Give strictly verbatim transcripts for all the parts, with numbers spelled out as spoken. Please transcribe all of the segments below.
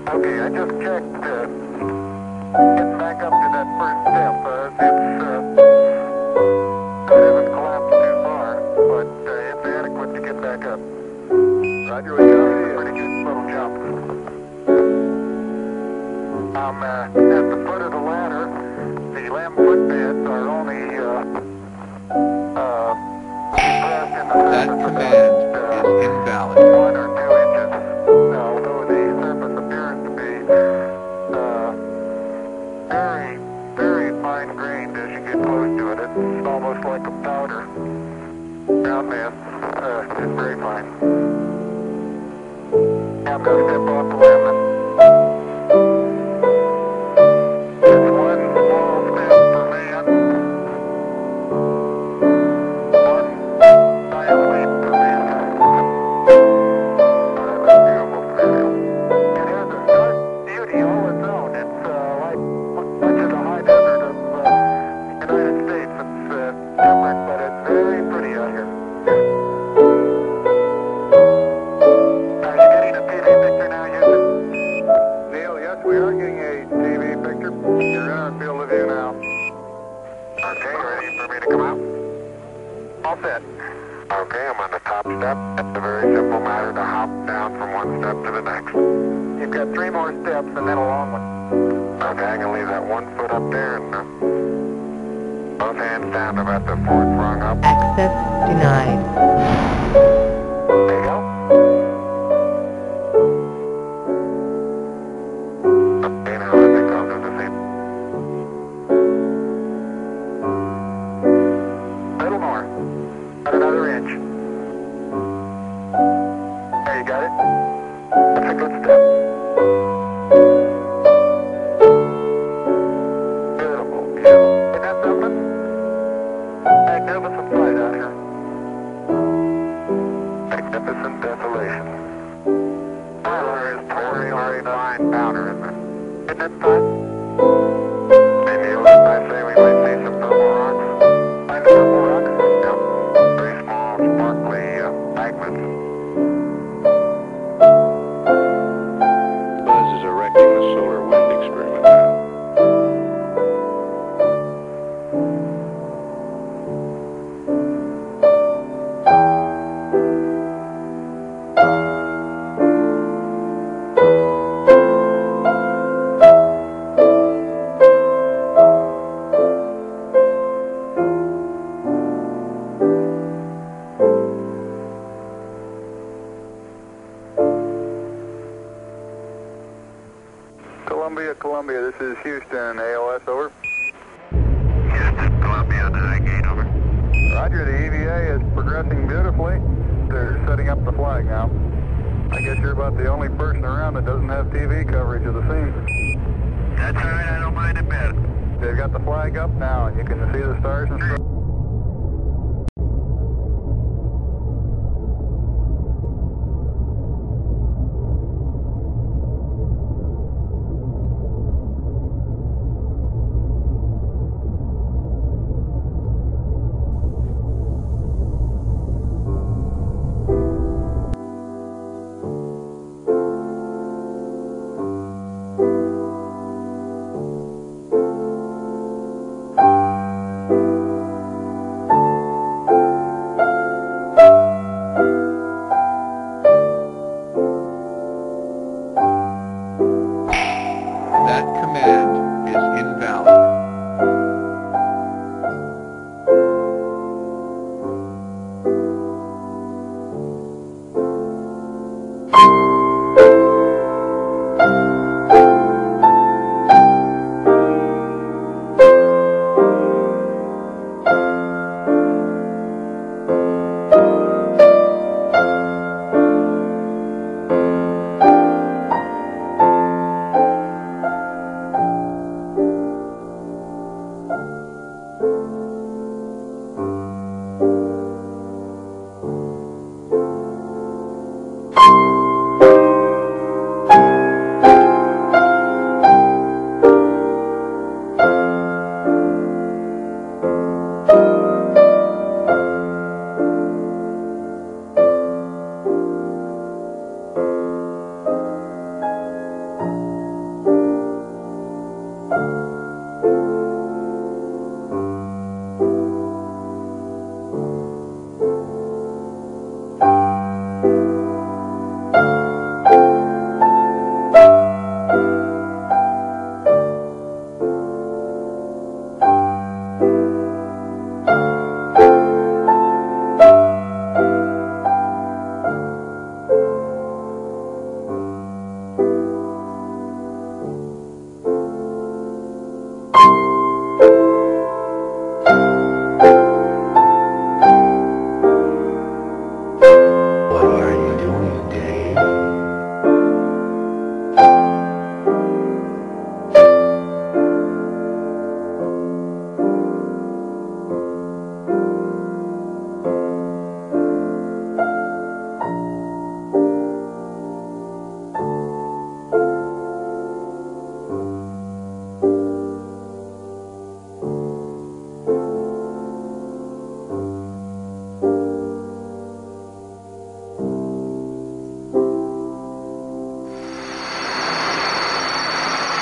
Okay, I just checked. Uh, getting back up to that first step. Uh, it's, uh, it hasn't collapsed too far, but uh, it's adequate to get back up. Roger, we got a pretty good little jump. I'm uh, at the foot of the ladder. The lamb footbeds are only uh, uh, depressed in the That surface command about, uh, is invalid. one or two inches. Although the surface appears to be uh, very, very fine grained as you get close to it. It's almost like a powder. Ground mass uh, is very fine. I'm going to step off the limb. It's one small step for man, one giant leap for mankind. Oh, that's beautiful scenario. It has a stark beauty all its own. It's uh, like much of the high desert of uh, the United States. It's uh, different, but it's very pretty out here. Are you getting a T V picture now, Houston? Neil, yes, we are getting a T V picture. You're in our field of view now. Okay, ready for me to come out? All set. Okay, I'm on the top step. It's a very simple matter to hop down from one step to the next. You've got three more steps and then a long one. Okay, I'm going to leave that one foot up there and uh, both hands down about the fourth rung up. Access denied. There you go. Okay, now I think I'll do the same. Little more. About another inch. There, you got it? That's a good step. Beautiful, beautiful. Isn't that something? Magnificent sight out here. Magnificent desolation. Tyler is very, very fine powder, isn't it? Isn't it fun? Hey Neil, didn't I say we might see some purple rocks? Find the purple rock? Yep. Very small, sparkly uh, fragments. Buzz is erecting the solar wind experiment now. Columbia, Columbia, this is Houston, A O S, over. Houston, Columbia, Navigate, over. Roger, the E V A is progressing beautifully. They're setting up the flag now. I guess you're about the only person around that doesn't have T V coverage of the scene. That's all right, I don't mind a bit. They've got the flag up now, and you can see the stars and stuff.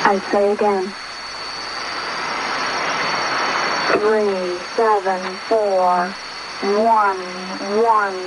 I say again. Three, seven, four, one, one,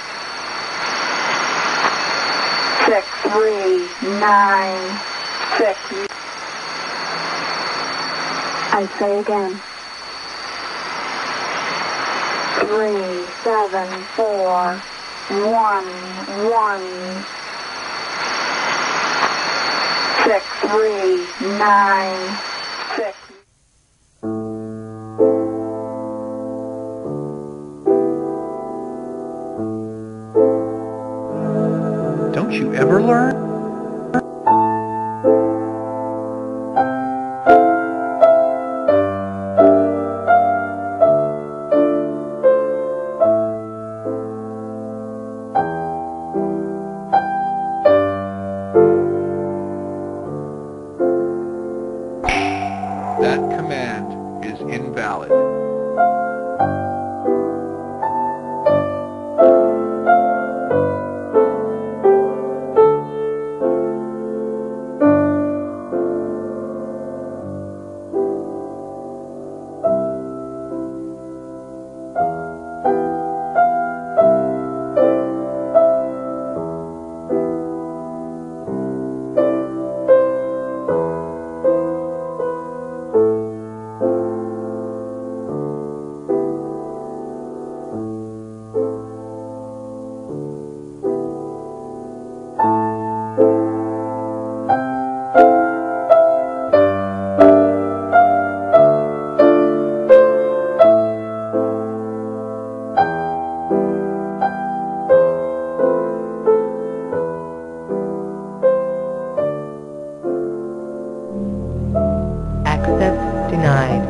six, three, nine, six. I say again. Three, seven, four, one, one, six, three, nine, six. Don't you ever learn? That command is invalid. Access denied.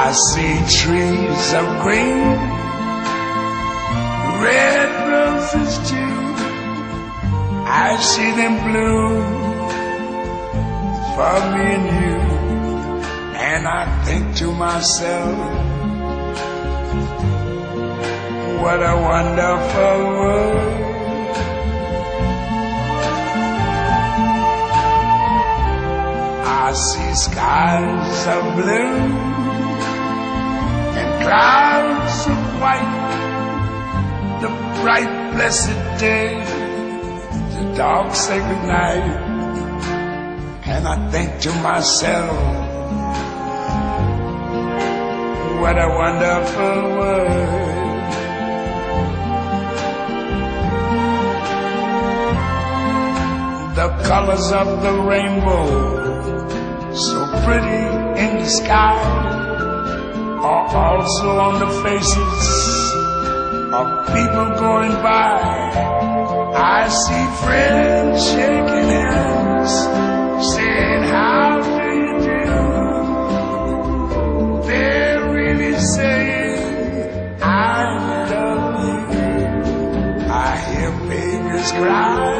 I see trees of green, red roses too. I see them bloom for me and you. And I think to myself, what a wonderful world. I see skies of blue and clouds of white, the bright blessed day, the dark sacred night. And I think to myself, what a wonderful world. The colors of the rainbow, so pretty in the sky, are also on the faces of people going by. I see friends shaking hands, saying, how do you do? They're really saying, I love you. I hear babies cry,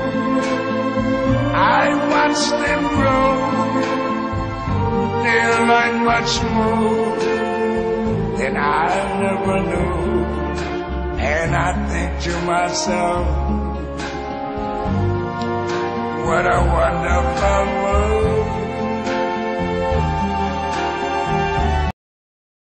I watch them grow. They'll learn much more than I never knew. And I think to myself, what a wonderful